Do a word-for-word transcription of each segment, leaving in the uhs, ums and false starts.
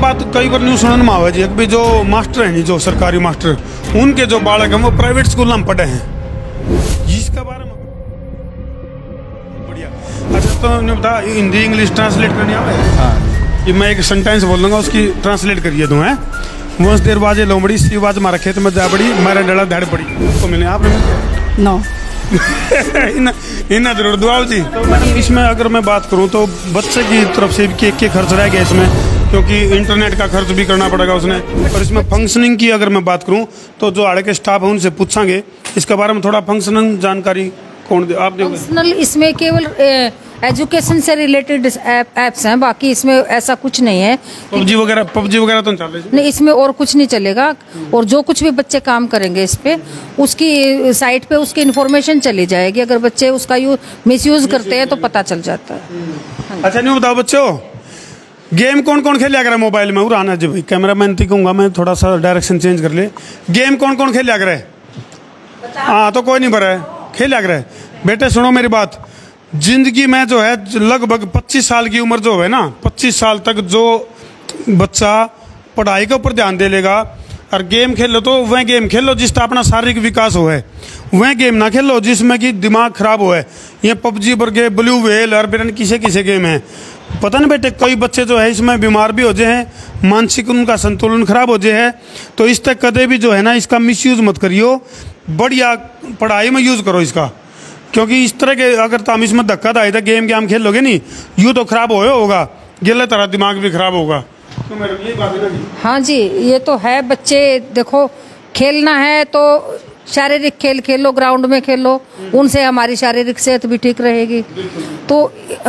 बात कई बार न्यूज सुनने में आवे जी कि जो मास्टर हैं जो सरकारी मास्टर उनके जो बालक हैं वो प्राइवेट स्कूल में पढ़े हैं जिसका बारे में बढ़िया। अच्छा तो ने बता हिंदी इंग्लिश ट्रांसलेट करनी आवे? हाँ कि मैं एक सेंटेंस बोल दूंगा उसकी ट्रांसलेट करिए दूँ है। वंश देर बाजे लोमड़ी सी बाज मारा खेत में जा बड़ी मारा डला धाड़ पड़ी तो मैंने आपने नो इन्ना जरूर दुआ जी। तो मैडम इसमें अगर मैं बात करूं तो बच्चे की तरफ से के के खर्च रह गया इसमें क्योंकि इंटरनेट का खर्च भी करना पड़ेगा उसने। और इसमें फंक्शनिंग की अगर मैं बात करूं तो जो आड़े के स्टाफ है उनसे पूछांगे इसके बारे में थोड़ा फंक्शनल जानकारी कौन दे आप दे? फंक्शनल इसमें केवल एजुकेशन से रिलेटेड एप्स हैं, बाकी इसमें ऐसा कुछ नहीं है। पबजी वगैरह पबजी वगैरह तो चल रही नहीं, इसमें और कुछ नहीं चलेगा। और जो कुछ भी बच्चे काम करेंगे इस पे उसकी साइट पे उसकी इन्फॉर्मेशन चली जाएगी। अगर बच्चे उसका यू मिसयूज करते हैं तो पता चल जाता है। अच्छा नहीं बताओ बच्चों गेम कौन कौन खेलिया करे मोबाइल में? उराना जी भाई कैमरा मैन थी कहूँगा मैं थोड़ा सा डायरेक्शन चेंज कर ले। गेम कौन कौन खेलिया करे? हाँ तो कोई नहीं भरा खेलिया करे। बेटे सुनो मेरी बात, जिंदगी में जो है लगभग पच्चीस साल की उम्र जो है ना पच्चीस साल तक जो बच्चा पढ़ाई के ऊपर ध्यान दे लेगा और गेम खेलो तो वह गेम खेलो जिसका अपना शारीरिक विकास हो है। वह गेम ना खेलो जिसमें कि दिमाग खराब हो है। ये पबजी वर्गे ब्लू व्हेल और बिरन किसे किसे गेम है पता नहीं बेटे। कई बच्चे जो है इसमें बीमार भी हो जाए हैं, मानसिक उनका संतुलन खराब हो जाए है। तो इस तक कदे भी जो है ना इसका मिसयूज मत करियो, बढ़िया पढ़ाई में यूज करो इसका। क्योंकि इस तरह के अगर तुम इसमें धक्का दाई था गेम गेम खेल लोगे नहीं यूँ तो खराब हो होगा गिले तरह दिमाग भी खराब होगा। तो मेरे यही बात है ना। हाँ जी ये तो है। बच्चे देखो खेलना है तो शारीरिक खेल खेलो, ग्राउंड में खेलो, उनसे हमारी शारीरिक सेहत भी ठीक रहेगी। तो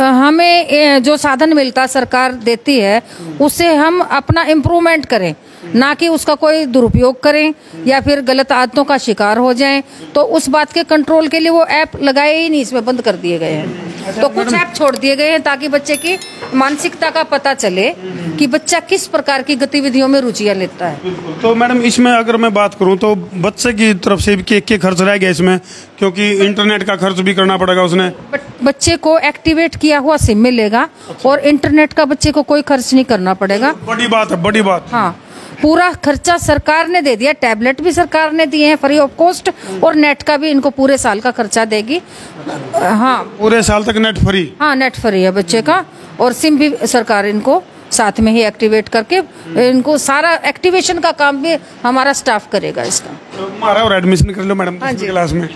हमें जो साधन मिलता सरकार देती है उससे हम अपना इम्प्रूवमेंट करें, ना कि उसका कोई दुरुपयोग करें या फिर गलत आदतों का शिकार हो जाएं। तो उस बात के कंट्रोल के लिए वो ऐप लगाए ही नहीं, इसमें बंद कर दिए गए हैं। तो कुछ ऐप छोड़ दिए गए हैं ताकि बच्चे की मानसिकता का पता चले कि बच्चा किस प्रकार की गतिविधियों में रुचियां लेता है। तो मैडम इसमें अगर मैं बात करूं तो बच्चे की तरफ से के के खर्च रह गया इसमें क्योंकि इंटरनेट का खर्च भी करना पड़ेगा उसने। बच्चे को एक्टिवेट किया हुआ सिम मिलेगा और इंटरनेट का बच्चे को कोई खर्च नहीं करना पड़ेगा। बड़ी बात है, बड़ी बात। हाँ पूरा खर्चा सरकार ने दे दिया। टैबलेट भी सरकार ने दिए हैं फ्री ऑफ कॉस्ट और नेट का भी इनको पूरे साल का खर्चा देगी। हाँ पूरे साल तक नेट फ्री। हाँ नेट फ्री है बच्चे का और सिम भी सरकार इनको साथ में ही एक्टिवेट करके इनको सारा एक्टिवेशन का काम भी हमारा स्टाफ करेगा इसका। हमारा और एडमिशन कर लो मैडम क्लास में।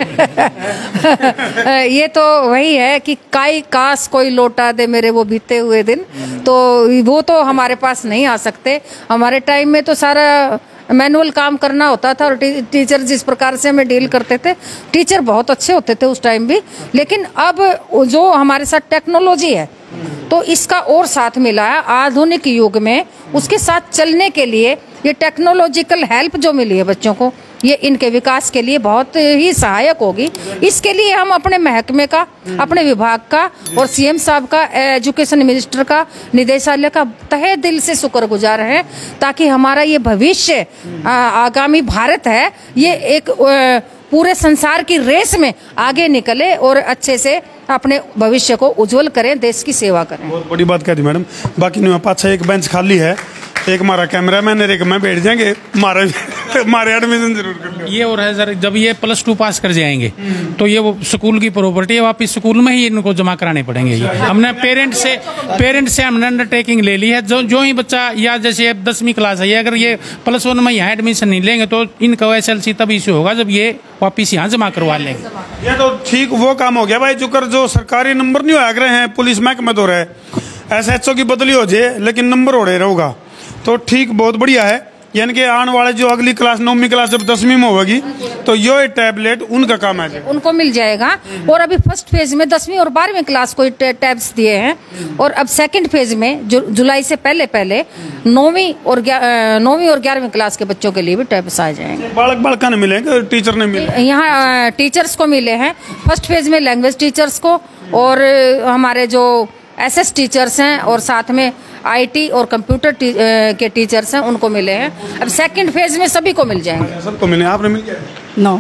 ये तो वही है कि काई काश कोई लौटा दे मेरे वो बीते हुए दिन, तो वो तो हमारे पास नहीं आ सकते। हमारे टाइम में तो सारा मैनुअल काम करना होता था और टी, टीचर जिस प्रकार से हमें डील करते थे, टीचर बहुत अच्छे होते थे उस टाइम भी। लेकिन अब जो हमारे साथ टेक्नोलॉजी है तो इसका और साथ मिला है आधुनिक युग में। उसके साथ चलने के लिए ये टेक्नोलॉजिकल हेल्प जो मिली है बच्चों को, ये इनके विकास के लिए बहुत ही सहायक होगी। इसके लिए हम अपने महकमे का, अपने विभाग का और सीएम साहब का, एजुकेशन मिनिस्टर का, निदेशालय का तहे दिल से शुक्रगुजार हैं ताकि हमारा ये भविष्य आगामी भारत है ये एक पूरे संसार की रेस में आगे निकले और अच्छे से अपने भविष्य को उज्जवल करें, देश की सेवा करें। बहुत बड़ी बात कह दी मैडम। बाकी पाँच एक बेंच खाली है, एक हमारा कैमरा मैन एक मैं बैठ जाएंगे, मारे मारे एडमिशन जरूर कर लो। ये और है सर, जब ये प्लस टू पास कर जाएंगे तो ये वो स्कूल की प्रॉपर्टी है, वापस स्कूल में ही इनको जमा कराने पड़ेंगे। ये हमने पेरेंट से पेरेंट से हमने अंडरटेकिंग ले ली है। जो जो ही बच्चा या जैसे दसवीं क्लास है, ये अगर ये प्लस वन में यहाँ एडमिशन नहीं लेंगे तो इनका एस एल सी तब इश्यू होगा जब ये वापिस यहाँ जमा करवा लेंगे। ये तो ठीक वो काम हो गया भाई जो कर जो सरकारी नंबर नहीं हो रहे हैं, पुलिस महकमे तो रहे, एस एच ओ की बदली हो जाए लेकिन नंबर हो रहे रहेगा तो ठीक, बहुत बढ़िया है। यानी कि आने वाले जो अगली क्लास नौवीं क्लास जब दसवीं में होगी तो ये टैबलेट उनका काम है, उनको मिल जाएगा। और अभी फर्स्ट फेज में दसवीं और बारहवीं क्लास को टैब्स दिए हैं और अब सेकंड फेज में जो जुलाई से पहले पहले नौवीं और नौवीं और ग्यारहवीं क्लास के बच्चों के लिए भी टैब्स आ जाएंगे। बालक बालका ने मिलेंगे, टीचर ने मिले, यहाँ टीचर्स को मिले हैं। फर्स्ट फेज में लैंग्वेज टीचर्स को और हमारे जो एस एस टीचर्स हैं और साथ में आईटी और कंप्यूटर टी, के टीचर्स हैं उनको मिले हैं। अब सेकंड फेज में सभी को मिल जाएंगे। सबको मिले, आपने मिल गया? नो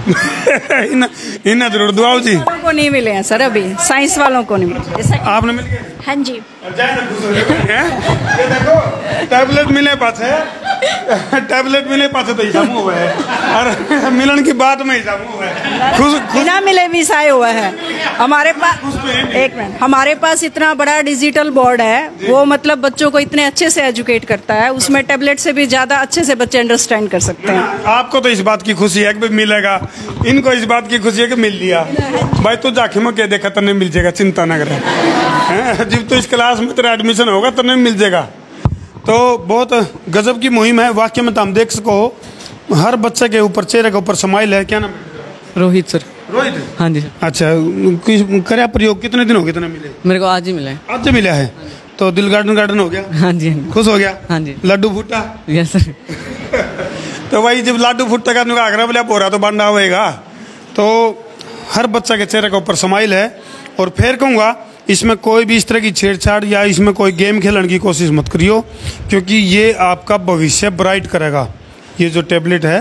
इन इन जरूर दुआओ जी। वालों को नहीं मिले हैं सर, अभी साइंस वालों को नहीं मिले। जैसा कि- आपने मिल गए? हाँ जी। ये देखो टैबलेट मिले पाछे, टैबलेट मिले पाछे तो हिसाब हुआ है, और मिलन की बात में हिसाब हुआ है। खुश खुश बिना मिले भी साय हुआ है हमारे पास। एक मिनट, हमारे पास इतना बड़ा डिजिटल बोर्ड है, वो मतलब बच्चों को इतने अच्छे से एजुकेट करता है, उसमें टैबलेट से भी ज्यादा अच्छे से बच्चे अंडरस्टैंड कर सकते हैं। आपको तो इस बात की खुशी है कि भाई मिलेगा, इनको इस बात की खुशी है कि मिल लिया। भाई तू जाके में क्या देखा, तने मिल जाएगा, चिंता ना करे। हैं? जब तो इस क्लास में तेरा एडमिशन होगा तने मिल जाएगा। तो बहुत गजब की मुहिम है वाकई में। तो हम देख सको हर बच्चे के ऊपर, चेहरे के ऊपर स्माइल है। क्या नाम है? रोहित सर। रोहित? हाँ जी सर। अच्छा, किस करे प्रयोग कितने दिन हो गए इतना मिले? मेरे को आज ही मिला है। आज मिला है तो दिल गार्डन गार्डन हो गया। हाँ जी हाँ जी। खुश हो गया? हाँ जी। लड्डू फूटा? Yes sir. तो भाई जब लाडू फुटता का नुका आगरा बोला बोरा तो बंडा होएगा। तो हर बच्चा के चेहरे के ऊपर स्माइल है। और फिर कहूँगा इसमें कोई भी इस तरह की छेड़छाड़ या इसमें कोई गेम खेलने की कोशिश मत करियो, क्योंकि ये आपका भविष्य ब्राइट करेगा। ये जो टैबलेट है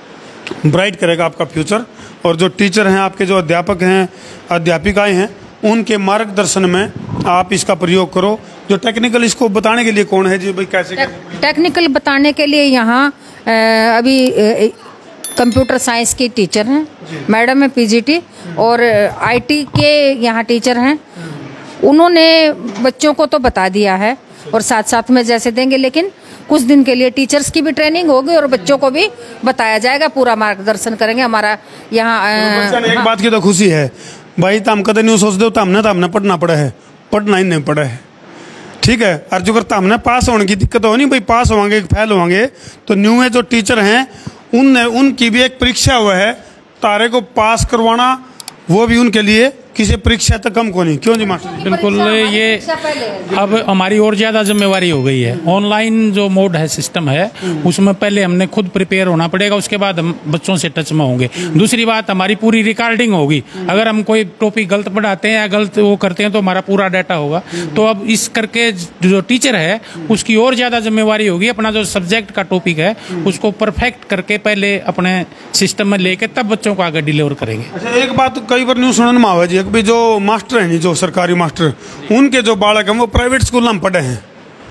ब्राइट करेगा आपका फ्यूचर। और जो टीचर हैं आपके, जो अध्यापक हैं, अध्यापिकाएं हैं, उनके मार्गदर्शन में आप इसका प्रयोग करो। जो टेक्निकल इसको बताने के लिए कौन है जी, भाई कैसे? टेक- टेक्निकल बताने के लिए यहाँ अ, अभी अ, कंप्यूटर साइंस की टीचर हैं, मैडम है पीजीटी, और आईटी के यहाँ टीचर हैं। उन्होंने बच्चों को तो बता दिया है और साथ साथ में जैसे देंगे, लेकिन कुछ दिन के लिए टीचर्स की भी ट्रेनिंग होगी और बच्चों को भी बताया जाएगा, पूरा मार्गदर्शन करेंगे। हमारा यहाँ अ, बच्चा ने एक हाँ। बात की तो खुशी है भाई, तो हम कदे नहीं सोच दो तो हमने तो हमने पढ़ना पड़ा है, पढ़ना ही नहीं पड़ा है। ठीक है, और जो करता हमने पास होने की दिक्कत हो नहीं भाई, पास होंगे फेल होंगे तो न्यू है जो टीचर हैं उन उनकी भी एक परीक्षा हुआ है, तारे को पास करवाना वो भी उनके लिए किसी परीक्षा तक कम को नहीं। क्यों जी मास्टर? बिल्कुल, ये अब हमारी और ज़्यादा जिम्मेवारी हो गई है। ऑनलाइन जो मोड है, सिस्टम है, उसमें पहले हमने खुद प्रिपेयर होना पड़ेगा, उसके बाद हम बच्चों से टच में होंगे। दूसरी बात, हमारी पूरी रिकॉर्डिंग होगी। अगर हम कोई टॉपिक गलत पढ़ाते हैं या गलत वो करते हैं तो हमारा पूरा डाटा होगा। तो अब इस करके जो टीचर है उसकी और ज़्यादा जिम्मेवारी होगी, अपना जो सब्जेक्ट का टॉपिक है उसको परफेक्ट करके पहले अपने सिस्टम में लेके तब बच्चों को आगे डिलीवर करेंगे। अच्छा, एक बात कई बार न्यूज सुनने में आवा जी, भी जो मास्टर हैं, जो सरकारी मास्टर, उनके जो बालक हैं वो प्राइवेट स्कूल में पढ़े हैं,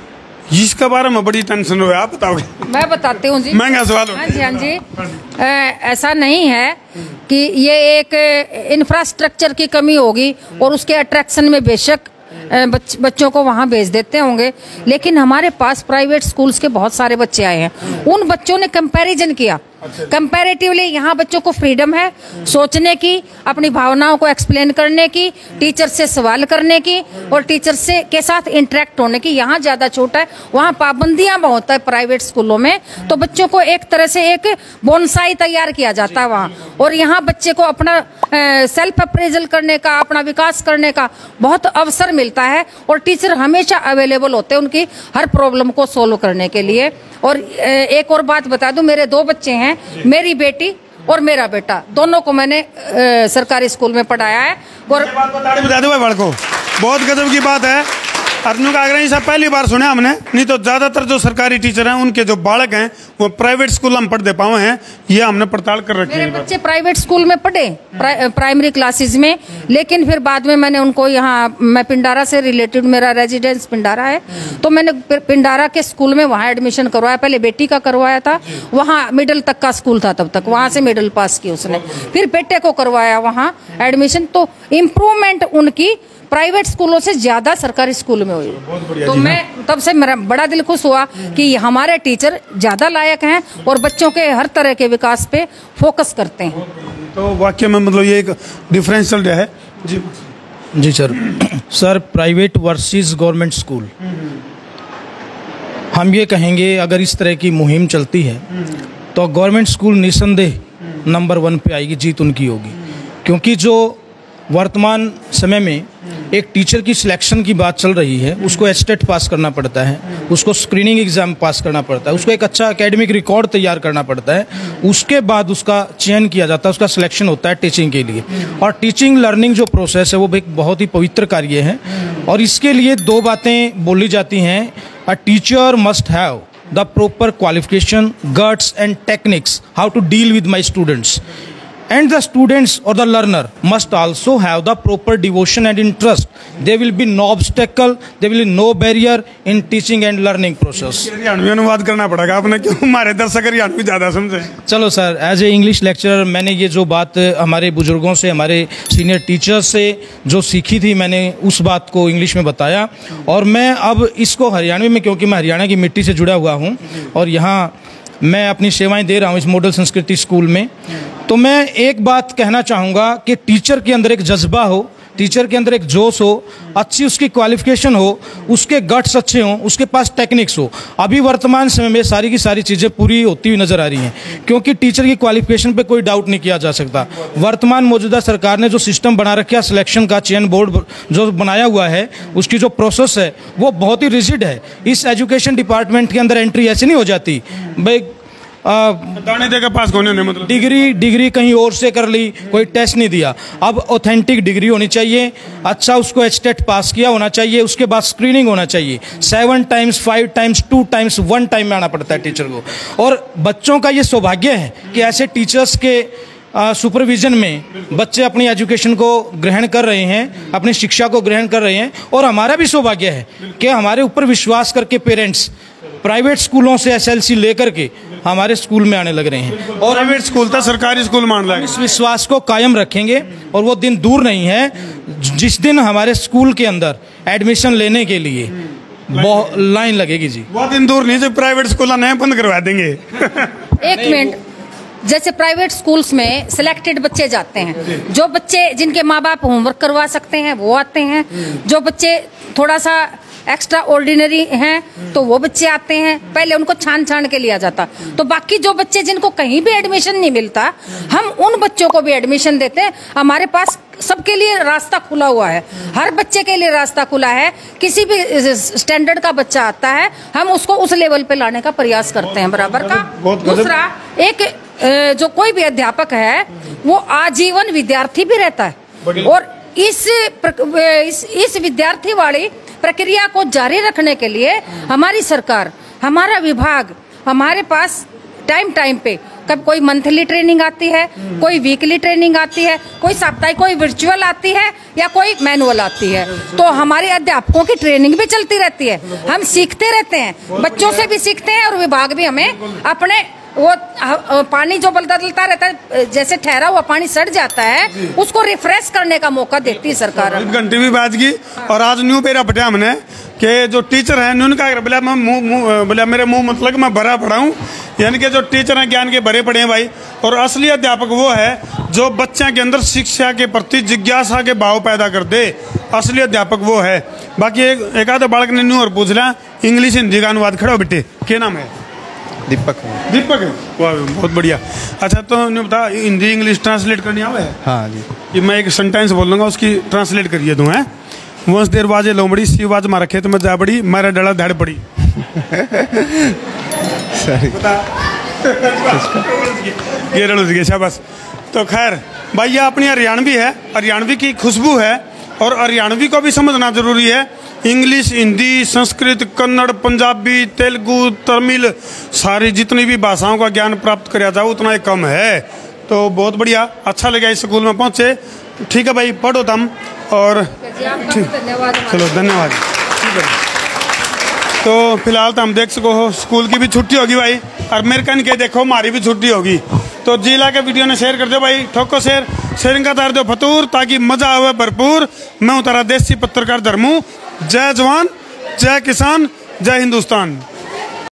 इसके बारे में बड़ी टेंशन हो। आप बताओगे? मैं बताती हूँ जी। महंगा सवाल हो। हाँ जी हाँ जी। अ, ऐसा नहीं है कि ये एक इंफ्रास्ट्रक्चर की कमी होगी और उसके अट्रैक्शन में बेशक अ, बच, बच्चों को वहाँ भेज देते होंगे, लेकिन हमारे पास प्राइवेट स्कूल्स के बहुत सारे बच्चे आए हैं। उन बच्चों ने कंपैरिजन किया। कंपैरेटिवली यहाँ बच्चों को फ्रीडम है सोचने की, अपनी भावनाओं को एक्सप्लेन करने की, टीचर से सवाल करने की और टीचर से के साथ इंटरेक्ट होने की। यहाँ ज्यादा छूट है, वहाँ पाबंदियां बहुत है प्राइवेट स्कूलों में। तो बच्चों को एक तरह से एक बोनसाई तैयार किया जाता है वहाँ, और यहाँ बच्चे को अपना सेल्फ अप्रेजल करने का, अपना विकास करने का बहुत अवसर मिलता है। और टीचर हमेशा अवेलेबल होते हैं उनकी हर प्रॉब्लम को सोल्व करने के लिए। और अ, एक और बात बता दूं, मेरे दो बच्चे हैं, मेरी बेटी और मेरा बेटा, दोनों को मैंने अ, सरकारी स्कूल में पढ़ाया है। और बात बता बता दो भाई बाल को, बहुत गजब की बात है। अर्जुन का आग्रह सब पहली बार सुना हमने, नहीं तो ज्यादातर जो सरकारी टीचर हैं उनके जो बालक हैं वो प्राइवेट स्कूल में पढ़ते पाए हैं, ये हमने पड़ताल कर रखी मेरे है। बच्चे प्राइवेट स्कूल में पढ़े, प्रा, प्राइमरी क्लासेस में, लेकिन फिर बाद में मैंने उनको यहाँ, मैं पिंडारा से रिलेटेड, मेरा रेजिडेंस पिंडारा है, तो मैंने पिंडारा के स्कूल में वहाँ एडमिशन करवाया। पहले बेटी का करवाया था, वहाँ मिडिल तक का स्कूल था तब तक, वहाँ से मिडिल पास की उसने, फिर बेटे को करवाया वहाँ एडमिशन। तो इम्प्रूवमेंट उनकी प्राइवेट स्कूलों से ज्यादा सरकारी स्कूल में हुई। तो मैं तब से मेरा बड़ा दिल खुश हुआ कि हमारे टीचर ज्यादा लायक हैं और बच्चों के हर तरह के विकास पे फोकस करते हैं। तो वाक्य में मतलब ये एक डिफरेंशियल है जी। जी sir. Sir, private versus government school, हम ये कहेंगे अगर इस तरह की मुहिम चलती है तो गवर्नमेंट स्कूल निसंदेह नंबर वन पे आएगी, जीत उनकी होगी। क्योंकि जो वर्तमान समय में एक टीचर की सिलेक्शन की बात चल रही है, उसको एस्टेट पास करना पड़ता है, उसको स्क्रीनिंग एग्जाम पास करना पड़ता है, उसको एक अच्छा एकेडमिक रिकॉर्ड तैयार करना पड़ता है, उसके बाद उसका चयन किया जाता है, उसका सिलेक्शन होता है टीचिंग के लिए। और टीचिंग लर्निंग जो प्रोसेस है वो एक बहुत ही पवित्र कार्य है। और इसके लिए दो बातें बोली जाती हैं। A teacher must have the proper qualification, guts and techniques how to deal with my students. and the students or the learner must also have the proper devotion and interest. There will be no obstacle, there will be no barrier in teaching and learning process. Haryanvi अनुवाद करना पड़ेगा आपने, क्यों हमारे दर्शक हरियाणवी ज़्यादा समझे। चलो sir, as a English lecturer मैंने ये जो बात हमारे बुजुर्गों से, हमारे सीनियर टीचर्स से जो सीखी थी, मैंने उस बात को इंग्लिश में बताया, और मैं अब इसको हरियाणवी में, क्योंकि मैं हरियाणा की मिट्टी से जुड़ा हुआ हूँ और यहाँ मैं अपनी सेवाएं दे रहा हूँ इस मॉडल संस्कृति स्कूल में, तो मैं एक बात कहना चाहूँगा कि टीचर के अंदर एक जज्बा हो, टीचर के अंदर एक जोश हो, अच्छी उसकी क्वालिफिकेशन हो, उसके गट्स अच्छे हों, उसके पास टेक्निक्स हो। अभी वर्तमान समय में सारी की सारी चीज़ें पूरी होती हुई नज़र आ रही हैं, क्योंकि टीचर की क्वालिफिकेशन पे कोई डाउट नहीं किया जा सकता। वर्तमान मौजूदा सरकार ने जो सिस्टम बना रखा है सिलेक्शन का, चयन बोर्ड जो बनाया हुआ है, उसकी जो प्रोसेस है वो बहुत ही रिजिड है। इस एजुकेशन डिपार्टमेंट के अंदर एंट्री ऐसे नहीं हो जाती भाई दाने देकर पास होने ने, मतलब डिग्री डिग्री कहीं और से कर ली, कोई टेस्ट नहीं दिया। अब ऑथेंटिक डिग्री होनी चाहिए, अच्छा उसको एचटेट पास किया होना चाहिए, उसके बाद स्क्रीनिंग होना चाहिए। Seven times, five times, two times, one time में आना पड़ता है टीचर को। और बच्चों का ये सौभाग्य है कि ऐसे टीचर्स के सुपरविजन में बच्चे अपनी एजुकेशन को ग्रहण कर रहे हैं, अपनी शिक्षा को ग्रहण कर रहे हैं। और हमारा भी सौभाग्य है कि हमारे ऊपर विश्वास करके पेरेंट्स प्राइवेट स्कूलों से एसएलसी लेकर के हमारे स्कूल में आने लग रहे हैं। और प्राइवेट स्कूल था सरकारी स्कूल मान रहा है। इस विश्वास को कायम रखेंगे और वो दिन दूर नहीं है जिस दिन हमारे स्कूल के अंदर एडमिशन लेने के लिए बहुत लाइन लगेगी जी। वो दिन दूर नहीं जब प्राइवेट स्कूल नए बंद करवा देंगे। एक मिनट, जैसे प्राइवेट स्कूल्स में सिलेक्टेड बच्चे जाते हैं, जो बच्चे जिनके माँ बाप होमवर्क करवा सकते हैं वो आते हैं, जो बच्चे थोड़ा सा एक्स्ट्रा ऑर्डिनरी हैं तो वो बच्चे आते हैं। पहले उनको छान छान के लिया जाता, तो बाकी जो बच्चे जिनको कहीं भी एडमिशन नहीं मिलता, हम उन बच्चों को भी एडमिशन देते हैं। हमारे पास सबके लिए रास्ता खुला हुआ है, हर बच्चे के लिए रास्ता खुला है। किसी भी स्टैंडर्ड का बच्चा आता है, हम उसको उस लेवल पे लाने का प्रयास करते हैं बराबर का। दूसरा, एक जो कोई भी अध्यापक है वो आजीवन विद्यार्थी भी रहता है, और इस इस, इस विद्यार्थी वाली प्रक्रिया को जारी रखने के लिए हमारी सरकार, हमारा विभाग, हमारे पास टाइम टाइम पे कब कोई मंथली ट्रेनिंग आती है, कोई वीकली ट्रेनिंग आती है, कोई साप्ताहिक, कोई वर्चुअल आती है या कोई मैनुअल आती है। तो हमारे अध्यापकों की ट्रेनिंग भी चलती रहती है, हम सीखते रहते हैं, बच्चों से भी सीखते हैं, और विभाग भी हमें अपने वो पानी जो बदलता रहता है, जैसे ठहरा हुआ पानी सड़ जाता है, उसको रिफ्रेश करने का मौका देती है सरकार। घंटी भी बाज गई। और आज न्यू पेरा पटा हमने कि जो टीचर है उनका बोला मैं मुंह बोला मेरे मुंह मतलब मैं भरा पड़ा हूँ, यानी कि जो टीचर हैं ज्ञान के भरे पड़े हैं भाई। और असली अध्यापक वो है जो बच्चों के अंदर शिक्षा के प्रति जिज्ञासा के भाव पैदा कर दे, असली अध्यापक वो है। बाकी एक एक आधा बालक ने न्यू और पूछ लिया इंग्लिश हिंदी का अनुवाद खड़ा हो बेटे, क्या नाम है? दीपक दीपक है, वाह बहुत बढ़िया। अच्छा तो नहीं बता, हिंदी इंग्लिश ट्रांसलेट करनी आवे है? हाँ जी। ये मैं एक सेंटेंस बोल दूंगा, उसकी ट्रांसलेट करिए दूँ है। वंश देर बाजे लोमड़ी सी बाज मारा खेत में जा बड़ी, मारा डला धड़ पड़ी। सॉरी ये रड़ुस गए, शाबाश। तो खैर भाई ये अपनी हरियाणवी है, हरियाणवी की खुशबू है, और हरियाणवी को भी समझना जरूरी है। इंग्लिश, हिंदी, संस्कृत, कन्नड़, पंजाबी, तेलुगु, तमिल, सारी जितनी भी भाषाओं का ज्ञान प्राप्त किया जाए उतना ही कम है। तो बहुत बढ़िया, अच्छा लगा इस स्कूल में पहुँचे। ठीक है भाई, पढ़ो तुम। और धन्यवाद, चलो धन्यवाद। ठीक है, तो फिलहाल तो हम देख सको हो स्कूल की भी छुट्टी होगी भाई, और अमेरिकन के देखो हमारी भी छुट्टी होगी। तो जिला के वीडियो ने शेयर कर दो भाई, ठोको शेयर, शेयरिंग का तार दो फतूर, ताकि मजा आवे भरपूर। मैं हूँ तारा देसी पत्रकार धर्मू। जय जवान, जय किसान, जय हिंदुस्तान।